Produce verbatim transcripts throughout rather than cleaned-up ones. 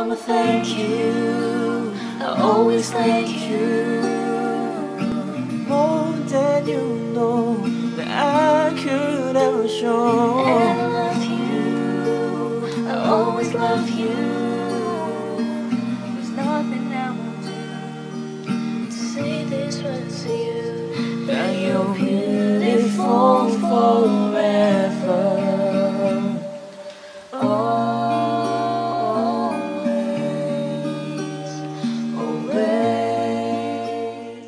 Mama, thank you. I always thank you. More than you know that I could ever show. And I love you. I always love you. There's nothing I won't do to say these words to you. That you're beautiful forever. Always, always.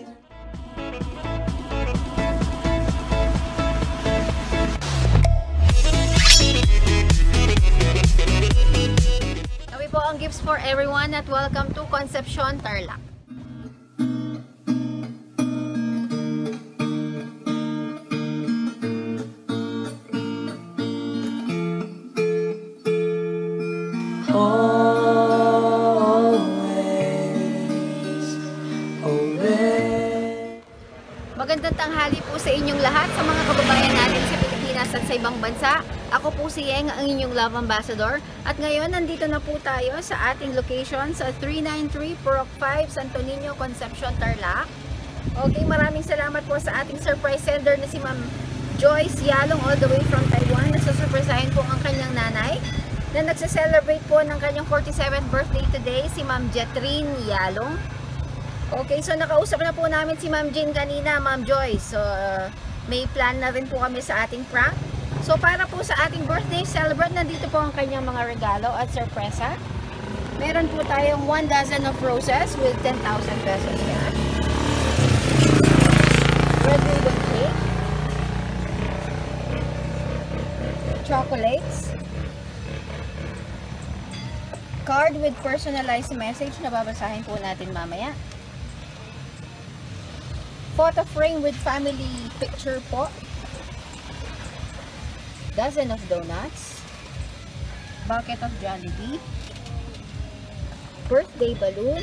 Kami po ang Gifts for Everyone at welcome to Concepcion, Tarlac. Always, always. Magandang tanghali po sa inyong lahat, sa mga kababayan natin sa Pilipinas at sa ibang bansa. Ako po si Yeng, ang inyong Love Ambassador. At ngayon, nandito na po tayo sa ating location sa three ninety-three Purok five, Santo Niño, Concepcion, Tarlac. Okay, maraming salamat po sa ating surprise sender na si Ma'am Joyce Yalong all the way from Taiwan. Nagsusurpresahin po ang kanyang nanay na nagse-celebrate po ng kanyang forty-seventh birthday today, si Ma'am Jetrine Yalong. Okay, so nakausap na po namin si Ma'am Jane kanina, Ma'am Joyce. So, uh, may plan na rin po kami sa ating prank. So, para po sa ating birthday celebrate, nandito po ang kanyang mga regalo at sorpresa. Meron po tayong one dozen of roses with ten thousand pesos cash. Red ribbon cake. Chocolates. Card with personalized message na babasahin po natin mamaya. Photo frame with family picture po. Dozen of donuts. Bucket of Jollibee. Birthday balloon.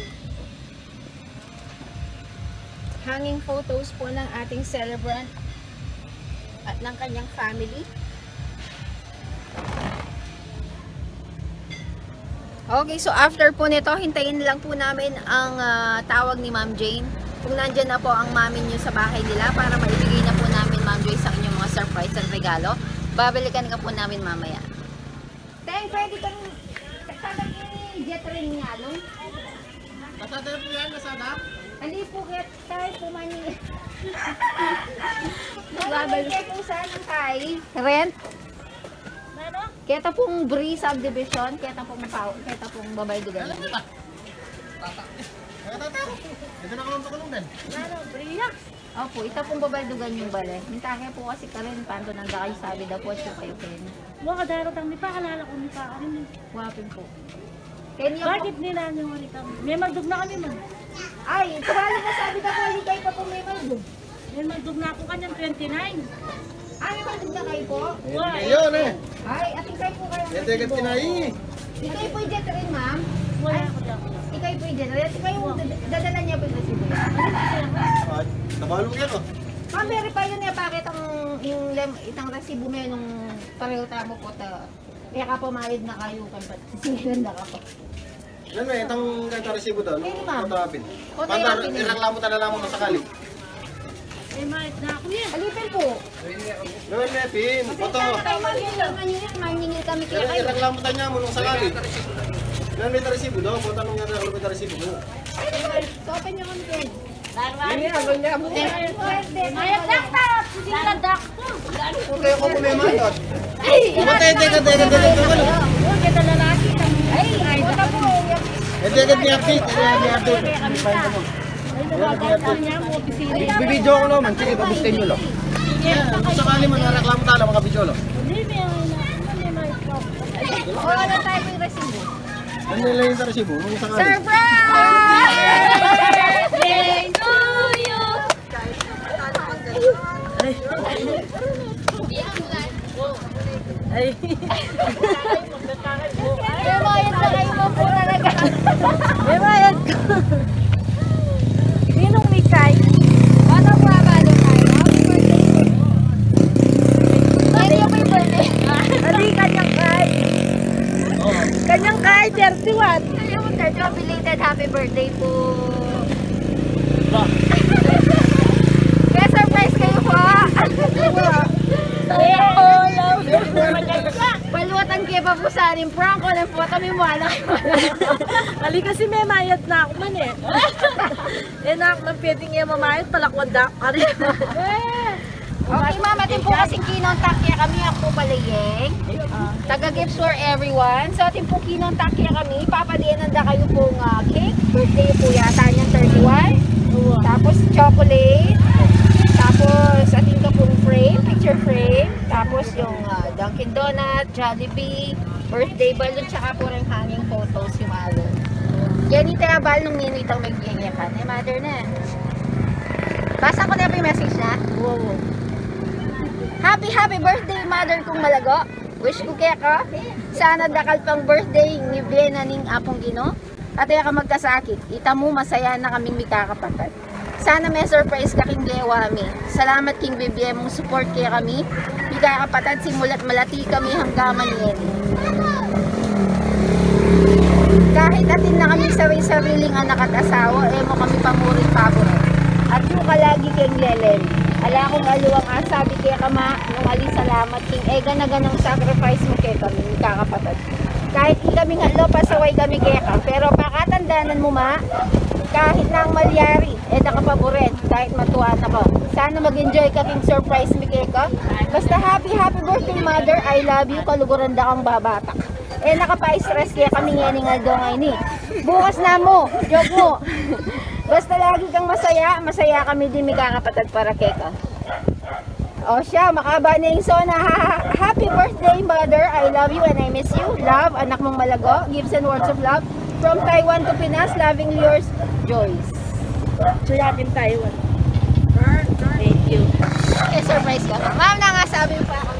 Hanging photos po ng ating celebrant at ng kanyang family. Okay, so after po nito, hintayin lang po namin ang uh, tawag ni Ma'am Jane. Kung nandyan na po ang mami nyo sa bahay nila para maibigay na po namin, Ma'am Joy, sa inyong mga surprise at regalo. Babalikan ka po namin mamaya. Teng, pwede kang kasada ni Jetrine Yalong. Kasada po yan, kasada? Hindi po, get tayo po mani. Babalik po saan ang kay? Rent? Keta pong Bree subdivision, keta pong pao, keta pong babay dugan. Tata. Tata. Ito na kalong tukulong din. Ano, Bree? Opo, ita pong babay dugan yung bale. Mintake po kasi karen panto nang kayo sabi daw po siya kayo ken. Wala ka darot ang nipa, kalala ko nipa ka rin. Wapin po. Kenya Bakit nila nyo ulit kami? May magdug na kami man. ay, sabali na sabi ka po, hindi kayo pa po may magdug. May magdug na ako kanyang twenty-nine. Ay, may magdug na kayo po? Wala. Ayun eh. Ay, ating kayo po kayo. Ito yung tinay. Ikay po yung Jetrine, ma'am. Wala ako dyan. Ikay po yung Jetrine. Ikay yung dadala niya po yung resibo. Ay, nabalo yan oh. Ma'am, verify yun niya bakit ang yung lem, itang resibo mo yun nung pareho tamo po ta. Kaya ka pumayad na kayo kan pat. Sigilan na ka po. Ano eh, itong kanta resibo doon. Hindi, ma'am. Potapin. Potapin. Panta, ireklamo ta na lang mo sakali. May mahit na ako yan. Alipin po. Gawin mo Pin. Kasi Poto. sana kayo maningil, maningil, maningil kami kaya kayo. Ireklamo ta niya mo nung sakali. Ilan may resibo doon? Punta nung nga na may resibo mo. Ay, sopen niyo kami din. Hindi, ano niya mo. Mayat dakta! Sila dakta! Okay, ako po may mayot. Ay! Matay, teka, teka, teka, teka. Huwag kita lalaki. Ay! Wala po. Hindi agad ni update. Hindi agad ni update. Ipahin ko mo. Ay, nawagan niya mo opisina. Bibidyo ko naman. Sige, pabutin nyo lang. Kung sakali man nareklamo tayo mga bidyo lang. Hindi, may may mahit na. O, wala tayo po yung resibo. Ano nila yung resibo? Nung sakali. Surprise! Birthday to you! Ay. May bayad na kayo mo po talaga. May bayad ka. Ninong Mikay? Ano po abalo kayo? Happy birthday! Ano yung may birthday? Hindi, kanyang kay. Kanyang kay, thirty-one. Salamat. Ayaw mo, third belated happy birthday po. Kaya surprise kayo po. Paluwatan kayo pa po sa aning prank ko ng po kami mo alam. Mali kasi may mayat na ako man eh. Eh na ako man pwedeng nga mamayat, palakwad na ako rin. Okay ma'am, atin po kasing kinontak kaya kami ako palayeng. Taga gifts for everyone. So atin po kinontak kaya kami. Papadianan na kayo pong uh, cake. Birthday po yata niyang thirty-one. Tapos chocolate. Tapos atin ka pong frame, picture frame. Tapos yung uh, Dunkin Donut, Jollibee, birthday balloon, tsaka po rin hanging photos yung malo. Yan yung tirabal nung ninitang mag-iingakan. Eh, mother na. Basa ko na po yung message na. Wow. Happy, happy birthday, mother kong malago. Wish ko kaya ka. Sana dakal pang birthday ni Biena ning apong Gino. At kaya ka magkasakit. Ita mo, masaya na kaming mikakapatid. Sana may surprise ka king gewami. Salamat king bibye mong support kaya kami. Mikakapatid simulat malati kami hanggaman yan. Kahit atin na kami sarili-sariling anak at asawa, eh mo kami pamuring paboran. At yung kalagi king lelen. Ala akong aluwang asabi kaya kama, nung alin salamat king ega na ganang sacrifice mo kaya kami, kakapatid. Kahit di kami nga lo, pasaway kami kaya ka, pero pakatandanan mo ma, kahit na ang malyari, eh nakapaborin, kahit matuwa na ko. Sana mag-enjoy ka king surprise mi kaya ka. Basta happy happy birthday mother, I love you, kaluguran da kang babatak. Eh nakapa-stress kaya kami nga ni Aldo ngayon eh. Bukas na mo, joke mo. Basta lagi kang masaya, masaya kami din mikakapatid para keka. O siya, makaba na yung sona. Ha Happy birthday mother, I love you and I miss you. Love, anak mong malago, gifts and words of love. From Taiwan to Pinas, lovingly yours, Joyce. Suyatin Taiwan. Thank you. Okay, surprise ka. Ma'am, nangasabi pa ako.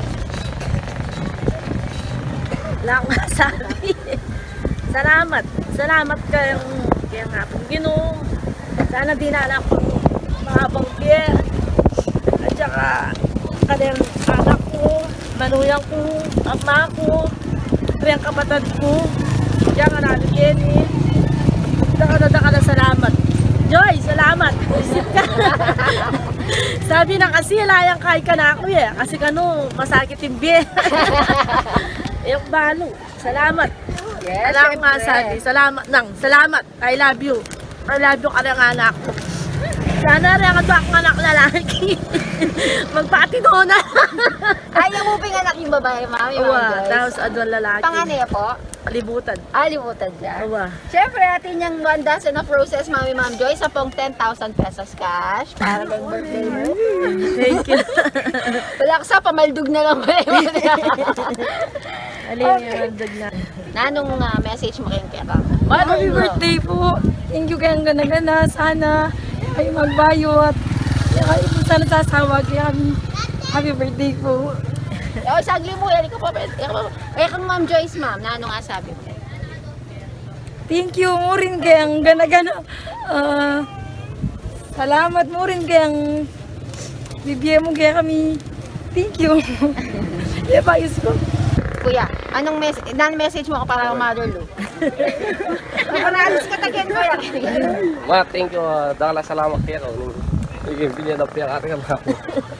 Wala akong masabi. Salamat. Salamat kayong kaya nga pong Ginoo. Sana di na anak pang mahabang kaya. At saka kanil anak ko, manuyang ko, ama ko, kayang kapatid ko. Diyan nga namin yan eh. Daka na daka na salamat. Joy, salamat. Visit ka. Sabi na kasi layang kay ka na ako eh. Kasi kano, masakit yung biye. Yung balo. Salamat. Yes, Wala akong masabi. Salamat nang. Salamat. I love you. I love you ka rin ang anak ko. Sana rin ako ang anak na lalaki. Magpatino na. Ayaw mo pinganak yung babae, ma'am. Yung Uwa, Joyce. tapos adwan lalaki. Panganay po? Libutan. Ah, limutan dyan. Uwa. Siyempre, atin yung one dozen of roses, Mami Ma'am Joyce, sa pong ten thousand pesos cash para kang birthday mo. Thank you. Wala ka sa, pamaldug na lang ba yun? Alin yung nagdag na. Nanong uh, message mo kayong kaya ka? Happy birthday po. Thank you kayang gana-gana. Sana ay magbayot. Kaya sana sasawa kaya kami. Happy birthday po. O, sagli mo, yan ka pa. Eh, kang Ma'am Joyce, ma'am, nanong nga sabi mo? Thank you mo rin kayang gana-gana. Ah, salamat mo rin kayang bibigyan mo kaya kami. Thank you. Kaya payos ko. Kuya, anong mes nan message mo ka para kang Mother Lou? Nakanalis ka tagyan, kuya. Ma, thank you. Uh, Dala salamat kayo. Sige, bilyan na piyak ating anak ko.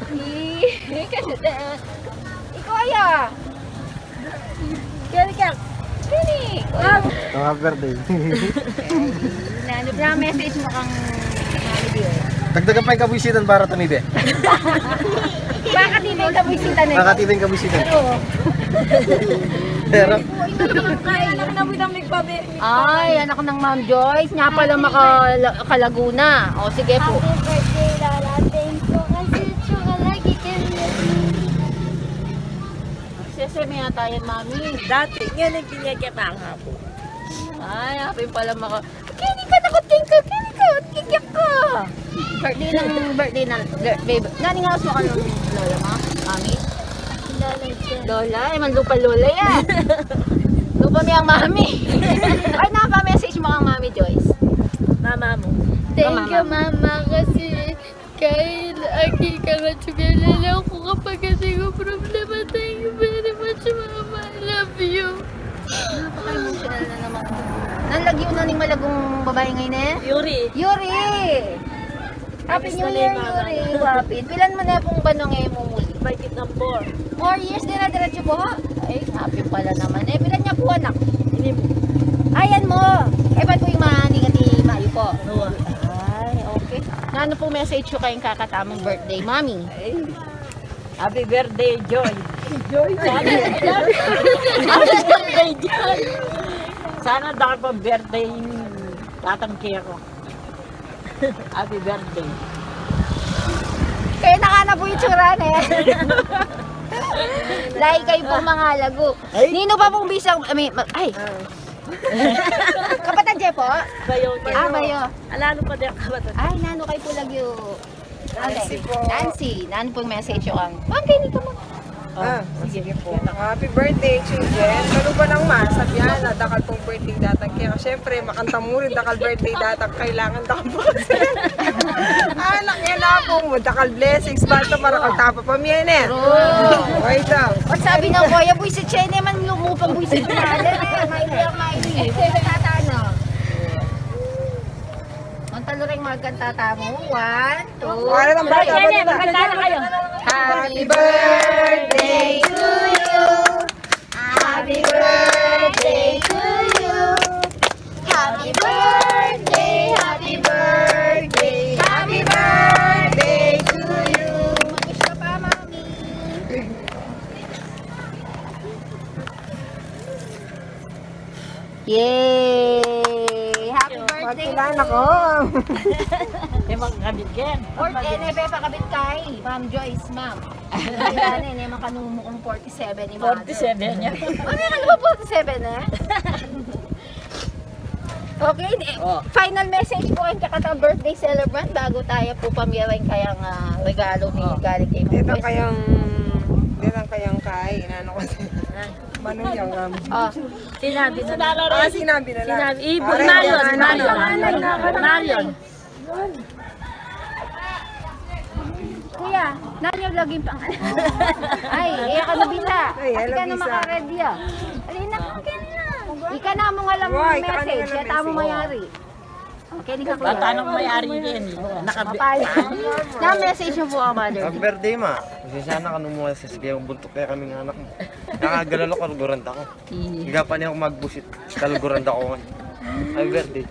Ikaw ya. Kaya kaya. Kani. Happy birthday. Nano na message mo kang Mami Dio. Dagdagan pa yung kabisitan para tanibe. Bakit di ba kabisitan nito? Nakatibing kabisitan. Oo. Pero, Anak na mo nang nagbabi. Ay, anak ng Ma'am Joyce. Nga pala makakalaguna. O, sige po. Happy birthday, Lola. Thank you. Kasi tsura lagi kayo. Sesame yata yan, Mami. Dati, nga nagkinyagya pa ang hapon. Ay, happy pala maka... Kini ka, nakuting ka. Kini ka, kikyak ka. Birthday ng birthday na... Babe, nani nga mo ka ng lola mo? Mami? Lola, eh, man lupa lola yan. Lupa niya ang mami. Ay, napa-message mo kang Mami Joyce. Mama mo. Thank you, Mama. Kasi kahit aki ka nga tsugalala ko kapag kasi ko problema. Thank you very much, Mama. I love you. Napaka-emotional na naman. Nang lagyo na ning malagong babae ngayon eh? Yuri. Yuri! Happy New Year, Yuri! Wapit. Pilan mo na pong banong ngayon mo muli? Bakit ng four? Four years din na diretso po ha? Ay, happy pala naman eh. Pilan niya po anak? Hindi mo. Ayan mo! Eh, ba't po yung maningat ni Mayo po? Noah. Ay, okay. Na ano pong message ko kayong kakatamang birthday, Mami? Happy birthday, Joy. Joy. Sana, happy birthday, Joy. Sana dahil pa birthday tatangki ako. Happy birthday. Kaya naka na po yung tsuran eh. Lahi kayo po mga lago. Nino pa pong bisang, I mean, ma- ay. Kapatan Jepo? Bayo. Ah, bayo. Alano pa din kapatid. Ay, nano kayo po lagyo. Nancy po. Nancy, nano pong message yung ang. Ma'am, kayo ni ka mo. Ah, sige po. Happy birthday, children. Ano ba nang masabihan na dakal pong birthday datang kaya syempre makanta mo rin dakal birthday datang kailangan dakal po kasi. Anak yan na po mo, dakal blessings basta para kagtapa pamiyene. Oh. Wait up. At sabi ng kuya, buy si Chene man lumupang buy si Chene. Maili ang maili. Tatano. Ang talo rin magkantata mo. One, two, Para ng bata. Chene, magkanta na kayo. Happy birthday to you. Happy birthday to you. Happy birthday, happy birthday, happy birthday to you. Mag-wish ka pa, Mami. Yay! Happy birthday. Pagkilan ako. May mga kabigyan. Or N F F kabit kay Ma'am Joyce, ma'am. Kailan eh, may makanumukong forty-seven ni Mother. forty-seven niya. Ano yan? Ano ba forty-seven eh? Okay, eh, Oh. final message po ang kakatang birthday celebrant bago tayo po pamiyarin kayang ah, regalo ni Oh. galing kay Ma'am Dito Joyce. kayang, dito kayang kay, inano ko din. Manong yung um, Oh, Sinabi na. ah, sinabi na lang. Sinabi. Eh, Pare, Marion, yan, Marion. ano, Marion. kuya, nanyo laging pang ay, iya ka na bisa. Ay, At hello, ka na bisa. makaready ah. Alina, okay na. Ika na mo nga lang Wow, mga ika ka na message. nga ng Kaya tamo message. mayari. Okay, di ka kuya. Bata nang may-ari din. Nakabi. Papaya. Na message mo po ang mother. Happy birthday, ma. Kasi sana ka nung mga sasagay ang buntok kaya kaming anak mo. Nakagalalo ko, kaluguranda ko. Higa pa niya ako magbusit. Kaluguranda ko. Happy birthday.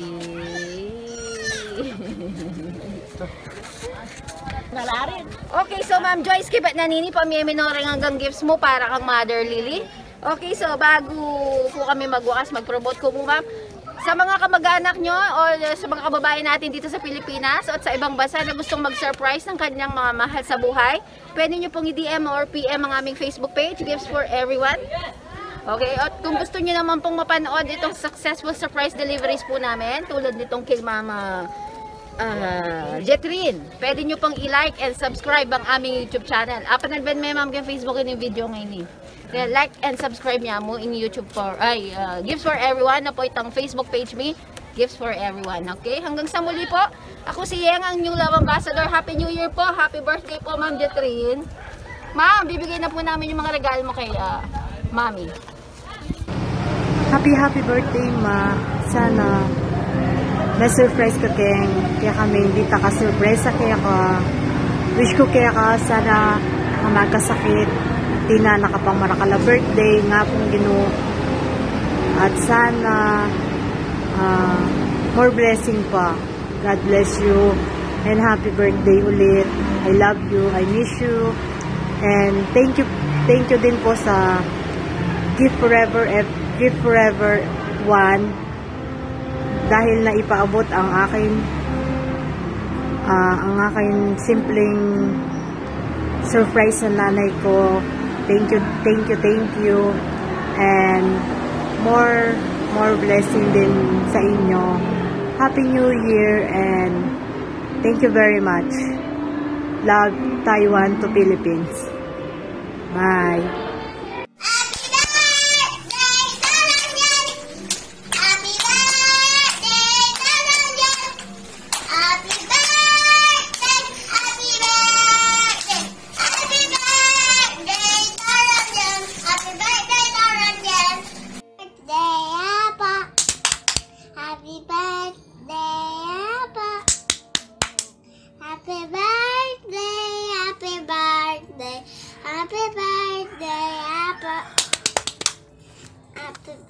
Nalarin. Okay, so Ma'am Joyce, kibat na nini, pamiyeminoring hanggang gifts mo para kang Mother Lily. Okay, so bago po kami magwakas, mag-promote ko po ma'am. Sa mga kamag-anak nyo o sa mga kababayan natin dito sa Pilipinas at sa ibang bansa na gustong mag-surprise ng kanyang mga mahal sa buhay, pwede nyo pong i-D M or P M ang aming Facebook page, Gifts for Everyone. Okay, at kung gusto nyo naman pong mapanood itong successful surprise deliveries po namin, tulad nitong kay Mama uh, Jetrin, pwede nyo pong i-like and subscribe ang aming YouTube channel. Apan na ben may ma'am kay Facebook in yung video ngayon eh. Kaya like and subscribe niya mo in YouTube for, ay, uh, Gifts for Everyone na po itong Facebook page me, Gifts for Everyone. Okay, hanggang sa muli po, ako si Yeng, ang New Love Ambassador. Happy New Year po, happy birthday po Ma'am Jetrin. Ma'am, bibigay na po namin yung mga regalo mo kay uh, Mami. Happy happy birthday ma. Sana na-surprise ka keng kaya kami hindi ta ka-surprise sa kaya ka. Wish ko kaya ka sana makasakit. Di na nakapang marakala birthday nga pong Ginoo. At sana uh, more blessing pa. God bless you. And happy birthday ulit. I love you. I miss you. And thank you thank you din po sa Gift Forever Gift Forever One dahil na ipaabot ang aking uh, ang aking simpleng surprise sa nanay ko. Thank you, thank you, thank you. And more more blessing din sa inyo. Happy New Year and thank you very much. Love, Taiwan to Philippines. Bye.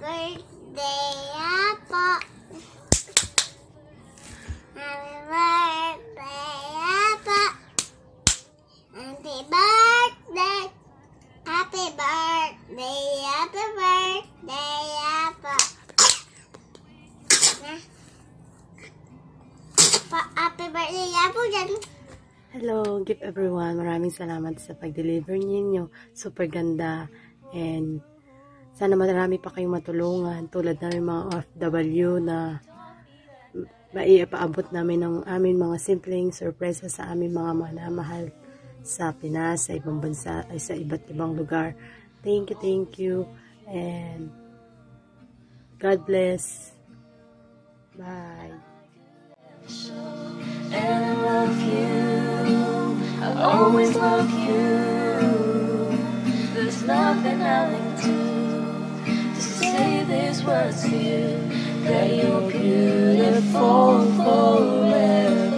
birthday, Apo. Happy birthday, Apo. Happy birthday. Happy birthday, happy birthday, Apo. Pa, happy birthday, Apo dyan. Hello, gift everyone. Maraming salamat sa pag-deliver ninyo. Super ganda. And sana marami pa kayong matulungan. Tulad namin mga O F W na maipaabot namin ng aming mga simpleng sorpresa sa aming mga manamahal sa Pinas, sa ibang bansa, ay sa iba't ibang lugar. Thank you, thank you. And God bless. Bye. And I love you, I always love you. There's nothing I can do to say these words to you, that you're beautiful forever.